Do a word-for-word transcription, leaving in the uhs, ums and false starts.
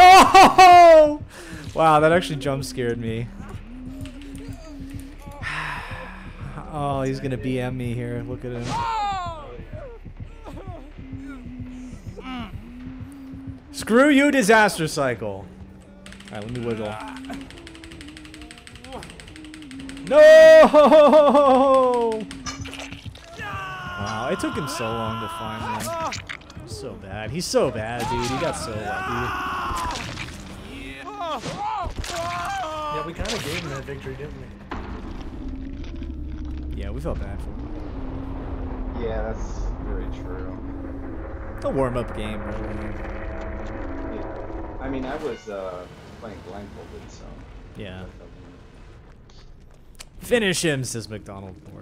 No! Wow, that actually jump scared me. Oh, he's gonna B M me here. Look at him. Screw you, disaster cycle. Alright, let me wiggle. No! Wow, it took him so long to find me. So bad. He's so bad, dude. He got so lucky. Yeah, we kind of gave him that victory, didn't we? Yeah, we felt bad for him. Yeah, that's very true. The warm-up game, really. Yeah. I mean, I was uh, playing blindfolded, so. Yeah. Finish him, says McDonald.